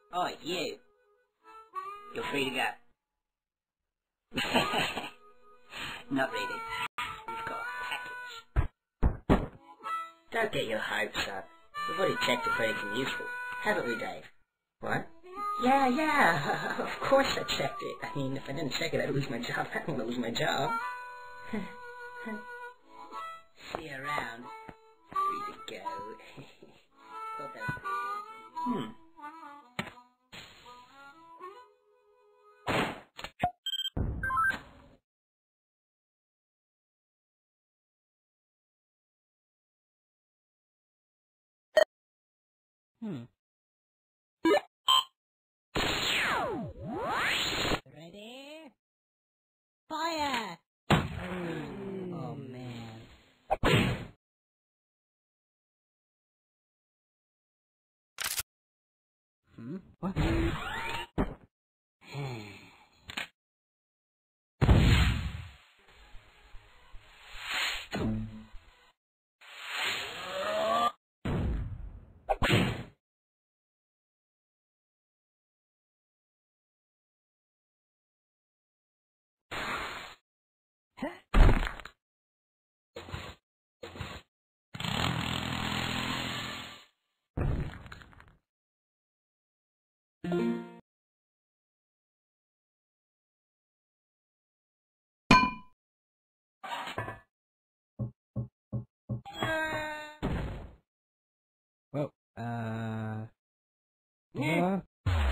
Oh, you. You're free to go. Not really. We've got a package. Don't get your hopes up. We've already checked it for anything useful. Haven't we, Dave? What? Yeah, of course I checked it. I mean, if I didn't check it, I'd lose my job. I don't want to lose my job. See you around. Free to go. Thought that was Ready? Fire! Oh, man. What? Well, yeah.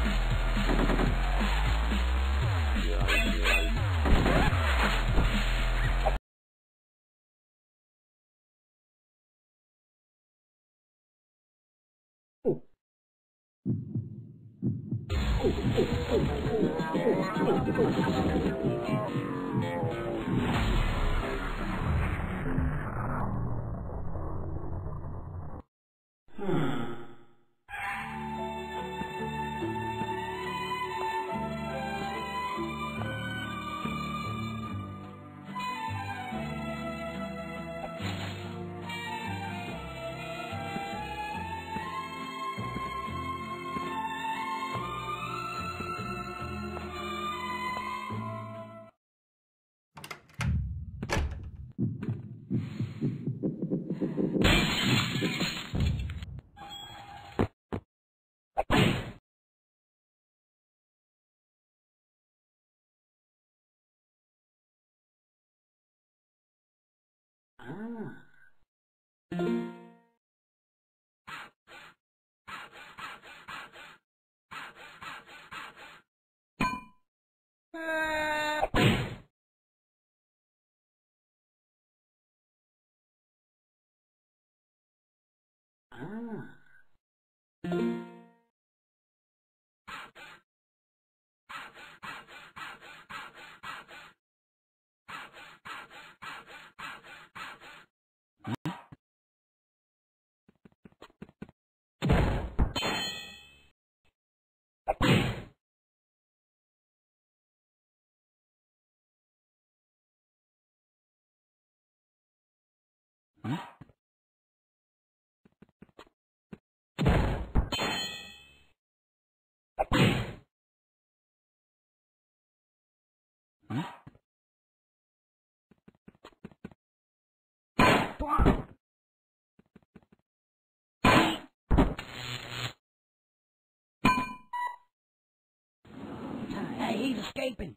Hey, he's escaping.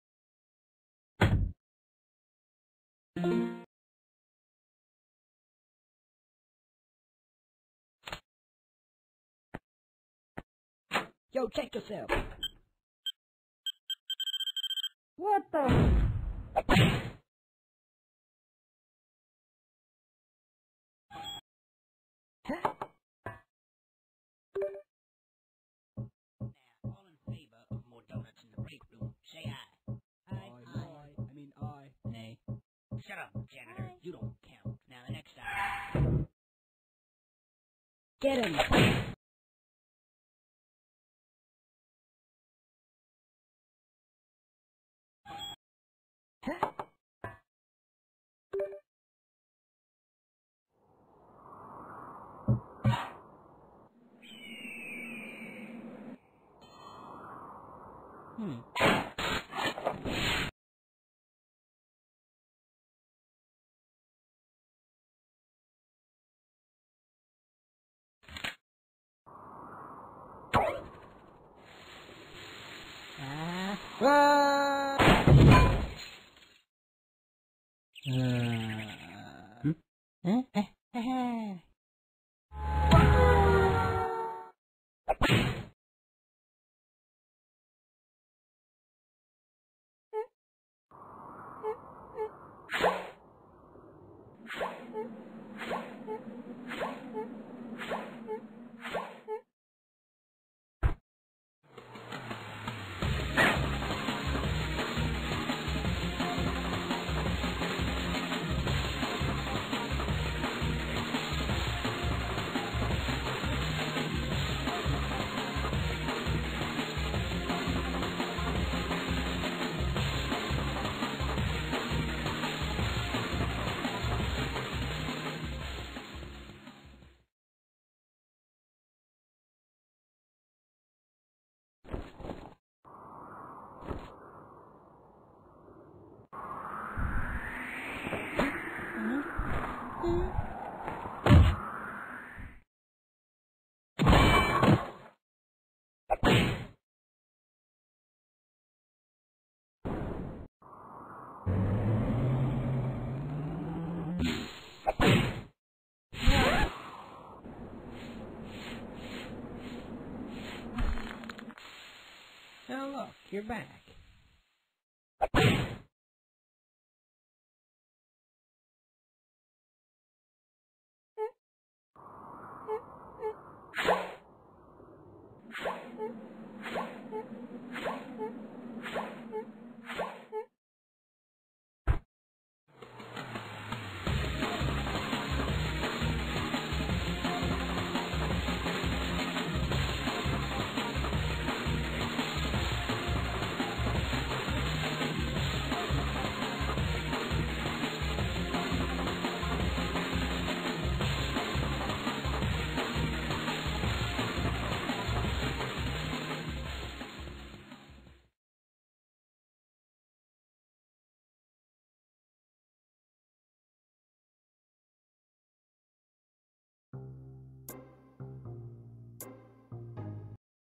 Yo, check yourself. What the? all in favor of more donuts in the break room, say aye. Aye. I mean, I. Nay. Shut up, janitor. You don't count. Now the next item. Get him. Oh, look, you're back.